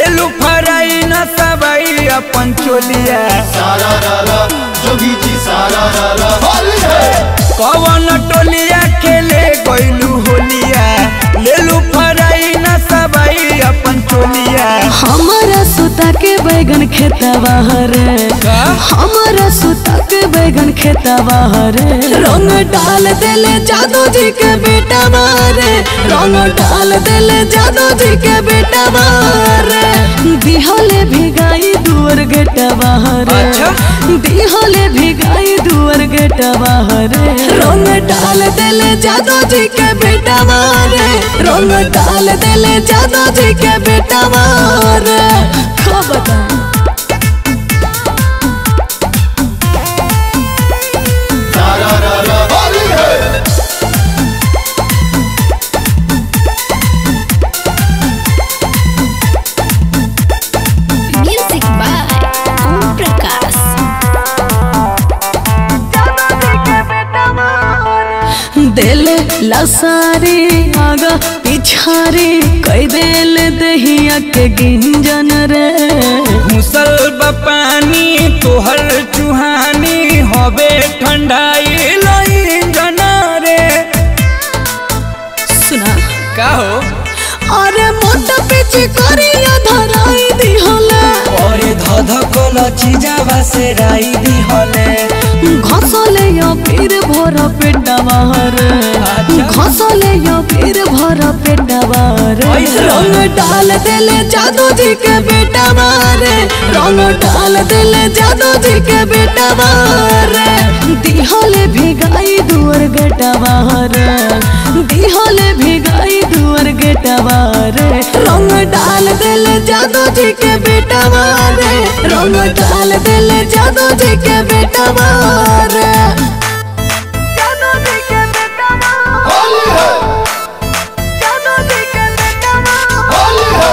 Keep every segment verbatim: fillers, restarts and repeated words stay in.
ले लू फराई न सबई अपन चोलिया सारा रारा जोगी जी सारा रारा होली है। कवन टोलिया खेले गइलू होलिया ले लू फराई न सबई अपन चोलिया। हमारा सुता के बैगन खेतवा रे हमारा सुता के बैगन खेतवा रे रंग डाल देले जादू जी के बेटा मारे रंग डाल देले जादू जी के बेटा मारे दिहले भिगाई दुअर गेटवा रे दिहले भिगाई दुअर गेटवा रे रंग डाल देले जादू जी के बेटा मारे रंग डाल देले जादू जी के बेटा मारे खा बता सारा रारा होली है। म्यूजिक बाय ओम प्रकाश दिल लसारी आगा पिछारी कई दिल दहिया के गिंजन रे मुसल पानी तोहर चुहानी हवे ठंडाई लई जना रे। सुना का हो अरे मोटा पीछे करिया धराई दी होले अरे धधकल चीजावा से राई दी होले घसले या फिर भर पेटवा रे घसले या फिर भर पेटवा रे रंग डाल देले जादू जी के बेटा मारे रंग डाल देले जादू जी के बेटा मारे दिहले भिगाई दुअर गेटवा रे दिहले भिगाई दुअर गेटवा रे रंग डाल देले जादू जी के बेटा मारे रंग डाल देले जादू जी के बेटा मारे जादू जी के बेटा होली है। जादू जी के बेटा होली है।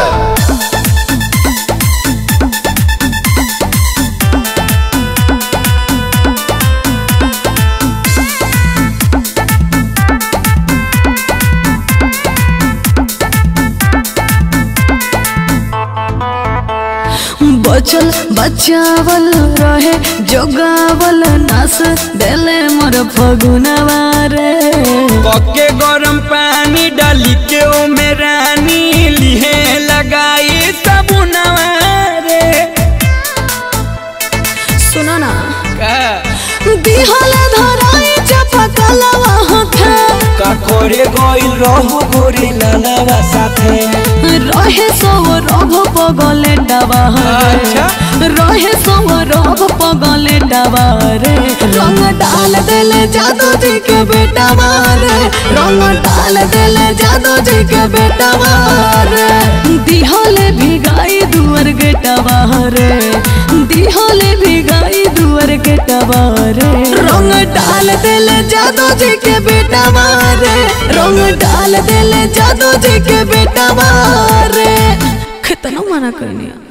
बचल बचावल रहे जोगावल नास देले मोर फगुनवा रे पके गरम पानी डाली के ओ में रानी लिहे लगाई साबुनवा रे। सुनो ना का दिहले धराई चपकलवा होखे का करे गइल रहू गोरी लालावा साथे रहे सो रभ पगले डबा अच्छा। रहे सो रभ पगले डबा रे रंग डाल देले जादू जी के बेटा मारे रंग डाल देले जादू जी के बेटा मारे दिहले भिगाई दुअर गेटवा रे दिहले भिगाई दुअर गेटवा रे रंग डाल देले जादू जी के बेटा मारे रंग डाल देले जादू जी के बेटा मारे कितना मना करनी